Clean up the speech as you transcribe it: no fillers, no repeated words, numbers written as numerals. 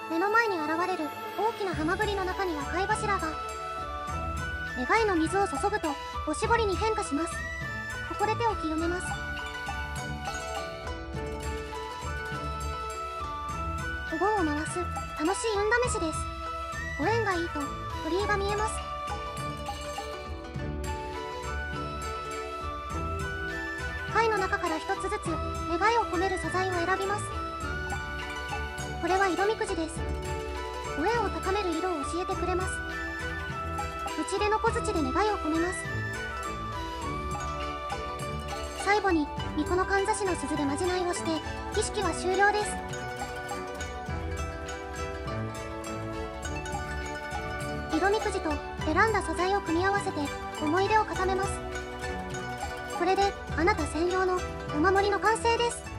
目の前に現れる大きなハマグリの中には貝柱が。願いの水を注ぐとおしぼりに変化します。ここで手を清めます。お盆を回す楽しい運試しです。ご縁がいいと鳥居が見えます。貝の中から一つずつ願いを込める素材を選びます。これは色みくじです。ご縁を高める色を教えてくれます。打ち出の小槌で願いを込めます。最後に巫女のかんざしの鈴でまじないをして儀式は終了です。色みくじと選んだ素材を組み合わせて思い出を固めます。これであなた専用のお守りの完成です。